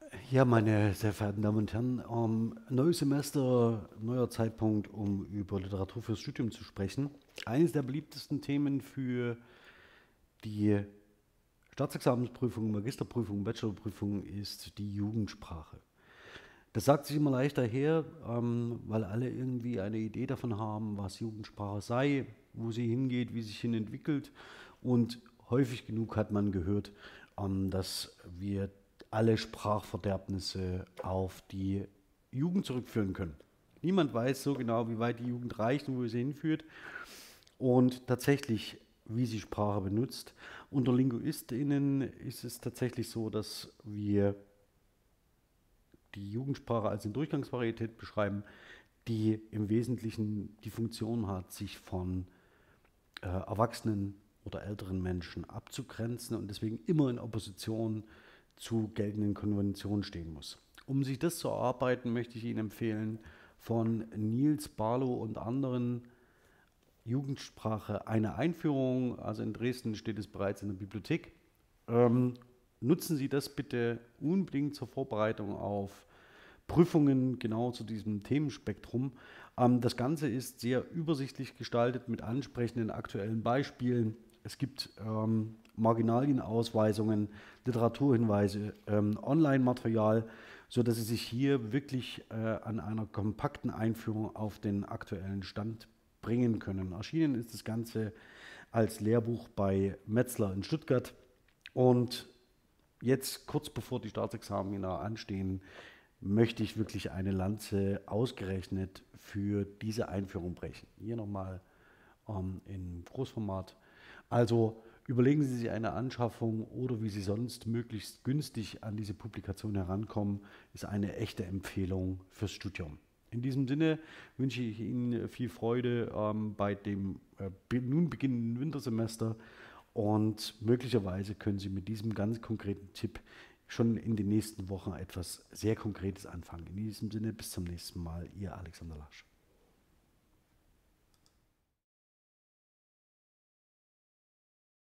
Ja, meine sehr verehrten Damen und Herren, neues Semester, neuer Zeitpunkt, um über Literatur fürs Studium zu sprechen. Eines der beliebtesten Themen für die Staatsexamensprüfung, Magisterprüfung, Bachelorprüfung ist die Jugendsprache. Das sagt sich immer leichter her, weil alle irgendwie eine Idee davon haben, was Jugendsprache sei, wo sie hingeht, wie sie sich hin entwickelt. Und häufig genug hat man gehört, dass wir alle Sprachverderbnisse auf die Jugend zurückführen können. Niemand weiß so genau, wie weit die Jugend reicht und wo sie hinführt. Und tatsächlich, wie sie Sprache benutzt. Unter LinguistInnen ist es tatsächlich so, dass wir die Jugendsprache als eine Durchgangsvarietät beschreiben, die im Wesentlichen die Funktion hat, sich von erwachsenen oder älteren Menschen abzugrenzen und deswegen immer in Opposition zu geltenden Konventionen stehen muss. Um sich das zu erarbeiten, möchte ich Ihnen empfehlen, von Niels Barlow und anderen Jugendsprache eine Einführung. Also in Dresden steht es bereits in der Bibliothek. Ähm, Nutzen Sie das bitte unbedingt zur Vorbereitung auf Prüfungen genau zu diesem Themenspektrum. Das Ganze ist sehr übersichtlich gestaltet mit ansprechenden aktuellen Beispielen. Es gibt Marginalienausweisungen, Literaturhinweise, Online-Material, sodass Sie sich hier wirklich an einer kompakten Einführung auf den aktuellen Stand bringen können. Erschienen ist das Ganze als Lehrbuch bei Metzler in Stuttgart. Und jetzt, kurz bevor die Staatsexamina anstehen, möchte ich wirklich eine Lanze ausgerechnet für diese Einführung brechen. Hier nochmal in Großformat. Also überlegen Sie sich eine Anschaffung oder wie Sie sonst möglichst günstig an diese Publikation herankommen, ist eine echte Empfehlung fürs Studium. In diesem Sinne wünsche ich Ihnen viel Freude bei dem nun beginnenden Wintersemester und möglicherweise können Sie mit diesem ganz konkreten Tipp schon in den nächsten Wochen etwas sehr Konkretes anfangen. In diesem Sinne, bis zum nächsten Mal, Ihr Alexander Lasch.